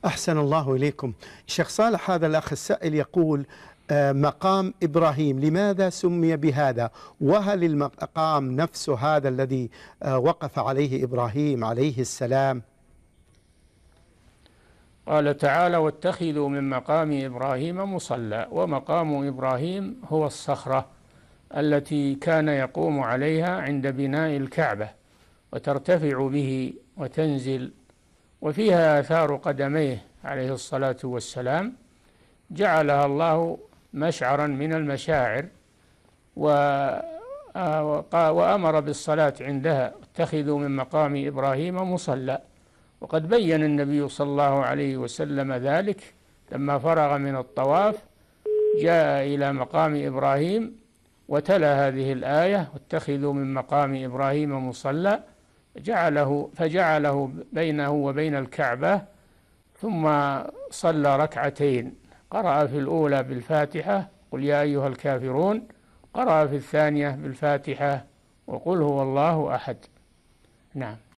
أحسن الله إليكم. شيخ صالح، هذا الأخ السائل يقول مقام إبراهيم لماذا سمي بهذا؟ وهل المقام نفسه هذا الذي وقف عليه إبراهيم عليه السلام؟ قال تعالى: واتخذوا من مقام إبراهيم مصلى. ومقام إبراهيم هو الصخرة التي كان يقوم عليها عند بناء الكعبة، وترتفع به وتنزل، وفيها آثار قدميه عليه الصلاة والسلام، جعلها الله مشعرا من المشاعر، وأمر بالصلاة عندها: اتخذوا من مقام إبراهيم مصلى. وقد بين النبي صلى الله عليه وسلم ذلك لما فرغ من الطواف، جاء إلى مقام إبراهيم وتلا هذه الآية: واتخذوا من مقام إبراهيم مصلى، فجعله بينه وبين الكعبة، ثم صلى ركعتين، قرأ في الأولى بالفاتحة قل يا أيها الكافرون، قرأ في الثانية بالفاتحة وقل هو الله أحد. نعم.